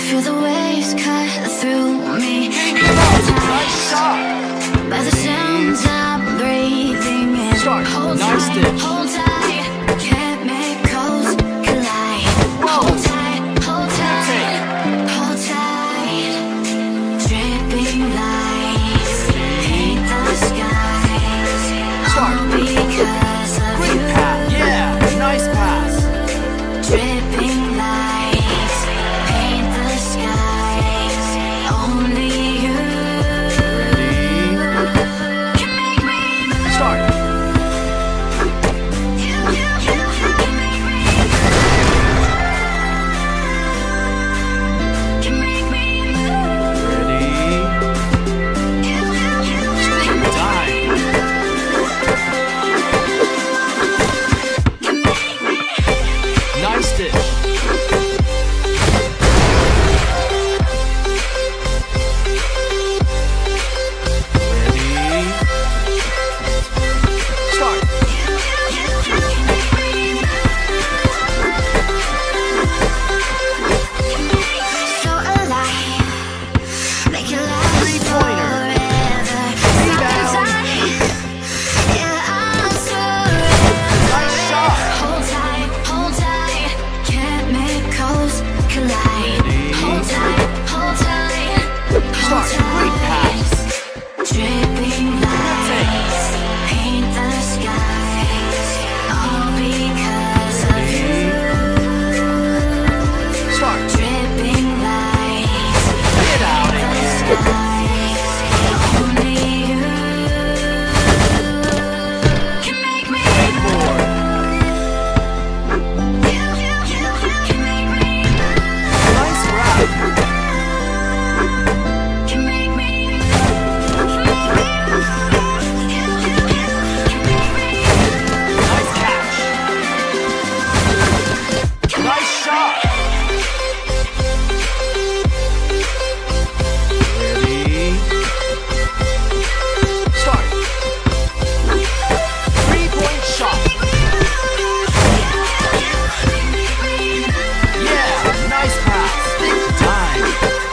feel the waves cut through me. By the sounds I'm breathing in. Hold tight, hold tight. Can't make coast collide. Hold tight, hold tight, hold tight. Dripping lights paint the skies. All because of you. Yeah, nice pass. Dripping lights paint the skies. Only you can make me move. Start. You can make me move. Can make me move. Ready? You Die. can make me. Nice dish. Ready? Start. So alive, make it last Three-pointer. forever. Rebound. Yeah, I'm surrender. Nice shot. Hold tight, can't make coast collide. Ready? Hold tight, hold tight, Start. Great pass. Dripping lights paint the skies. All because of you. Start. Dripping lights Get out of here. skies. Only you can make me. More. You can make me. Nice grab. Can make me. Nice catch. Nice shot. Ready? Start. 3-point shot. Yeah, nice pass. Big time.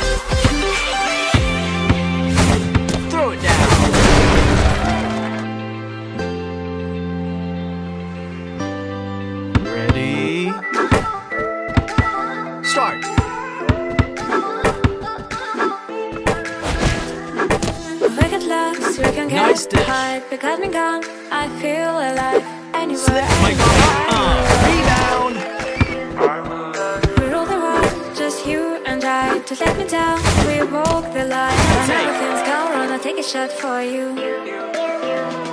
Throw it down. Ready? Start. Wicked looks, we can get Nice dish. high. You got me gone, I feel alive. Anywhere, Slip my rebound. we rule the world, just you and I. Just let me down, we walk the line. When Take. everything's gone wrong, I'll take a shot for you.